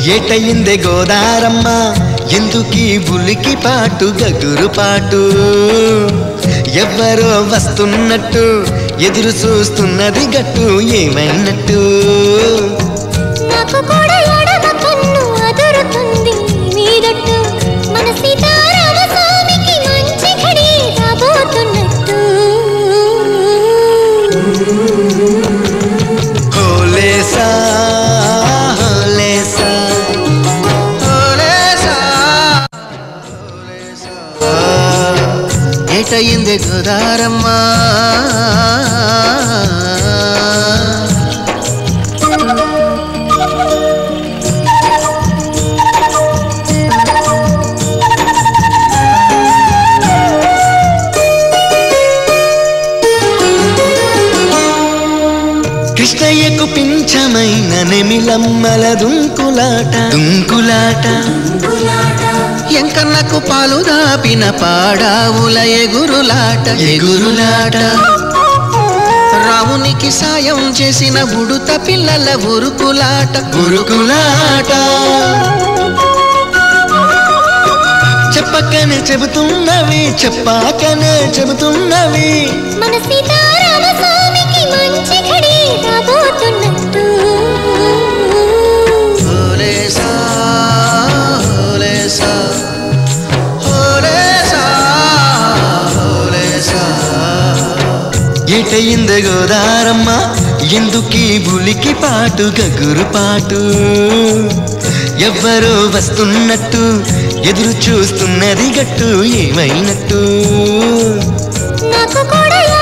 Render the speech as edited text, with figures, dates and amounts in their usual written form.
ఏటయిందే గోదారమ్మ ఎందుకీ బులికి పాటు గగురు పాటు ఎవ్వరో వస్తున్నట్టు ఎదురు చూస్తున్నది గట్టు ఏమైనట్టు నాకు కూడా ఎడమ కన్ను అదురుతుంది మీదట్టు మన సీతారామ స్వామికి మంచి ఘడి రాబోతున్నట్టు హోలేసా హోలేసా హోలేసా ఏటయిందే గోదారమ్మ కృష్ణయ్యకు పింఛమైన నెమిలమ్మల దుంకులాట దుంకులాట ఎంకన్నకు పాలు దాపిన పాడావుల ఎగురులాట ఎగురులాట రామునికి సాయం చేసిన బుడుత పిల్లల ఉరుకులాట ఉరుకులాట చెప్పకనే చెబుతున్నవి చెప్పాకనే చెబుతున్నవి మన సీతారామ స్వామికి మంచి ఘడి రాబోతున్నట్టు హోలేసా హోలేసా హోలేసా హోలేసా ఏటయిందే గోదారమ్మ ఎందుకీ బులికి పాటు గగురు పాటు ఎవ్వరో వస్తున్నట్టు ఎదురు చూస్తున్నది గట్టు ఏమైనట్టు నాకు కూడా